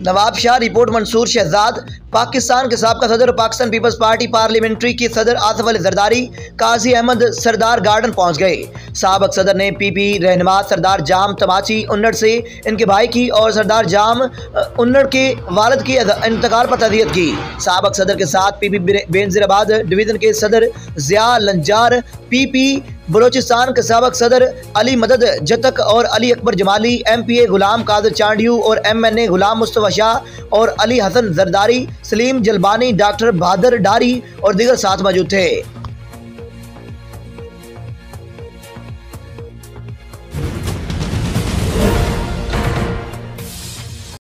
Nawabshah report Mansoor Shahzad Pakistan के साबका सदर और पाकिस्तान पीपल्स पार्टी पार्लियामेंट्री के सदर आसिफ अली जरदारी काजी अहमद सरदार गार्डन पहुंच गए। साबक सदर ने पीपी रहनुमा सरदार जाम तमाची उन्नड़ से इनके भाई की और सरदार जाम उन्नड़ के वालिद की इंतकाल पर तज़ियत की। साबक सदर के साथ पीपी बेनजीराबाद डिवीज़न के सदर ज़िया लंजार, पीपी बलोचिस्तान के साबक सदर अली मदद जतक और अली अकबर जमाली, MPA गुलाम कादर चांडियू और MNA गुलाम मुस्तफ़ा शाह और अली हसन जरदारी, सलीम जलबानी, डॉक्टर बहादुर डारी और दीगर साथ मौजूद थे।